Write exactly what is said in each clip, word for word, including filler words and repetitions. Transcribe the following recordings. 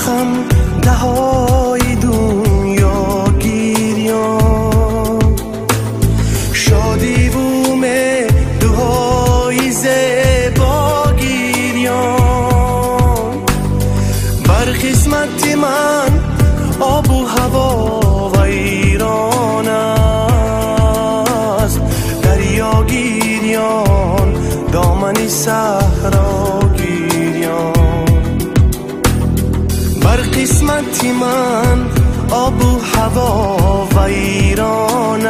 خم دهای دنیا گیریان شادی بومه دوهای زبا گیریان بر قسمت من آب و هوا و ایران است دریا گیریان دامنی صحرا گیریان بر قسمت من آب و هوا و ایران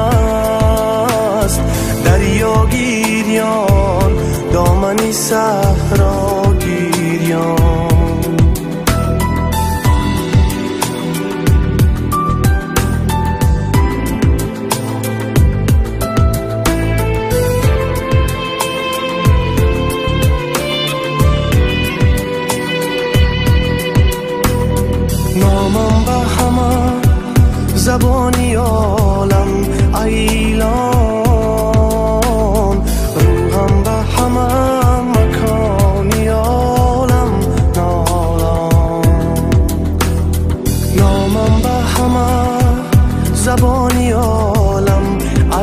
است دریا گیریان دامنی صحرا گیریان نامم به همه زبانی عالم ایلان روحم به همه مکانی عالم نالان نامم به همه زبانی عالم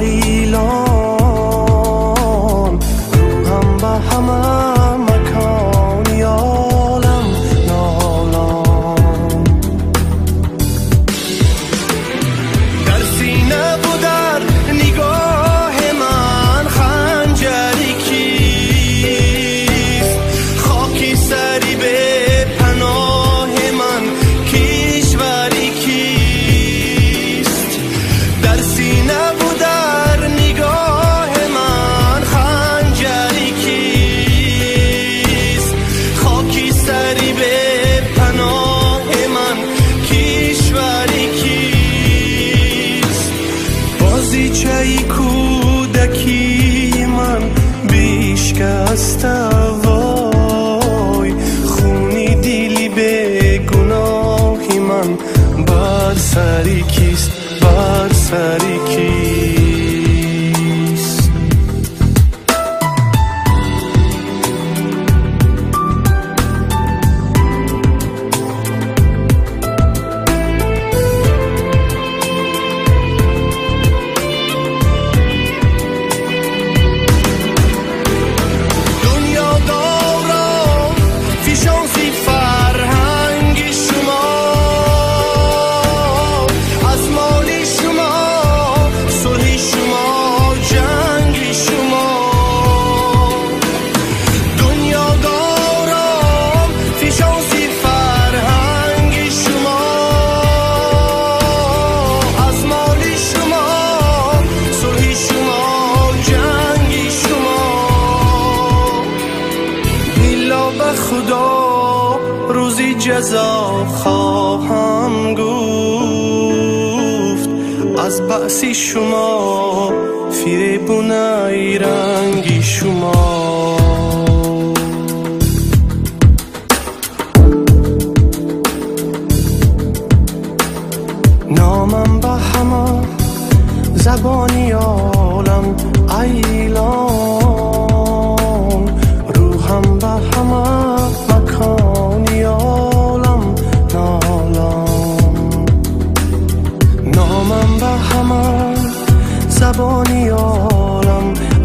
ایلان روحم به همه مکانی عالم نالان در سینه و در نگاه من خنجری کیست خاکی سری به پناه من کشوری کیست در سینه و در نگاه من خنجری کیست خاکی سری به پناه من کشوری کیست بازیچه کودکی من بیشکسته وای خونی دیلی به گناهی من بر سری کیست بر سری کیست دنیا دارم فیشانسی فرهنگ شما از مال شما صلح شما جنگ شما دنیا دارم فیشانسی فرهنگ شما از مال شما صلح شما جنگ شما بیلا به خدا روزی جزا خواهم گفت از بأسی شما فریبونه رنگی شما نامم به همه زبانی عالم ایلان روحم به همه مکانی عالم نالان نامم به همه زبانی عالم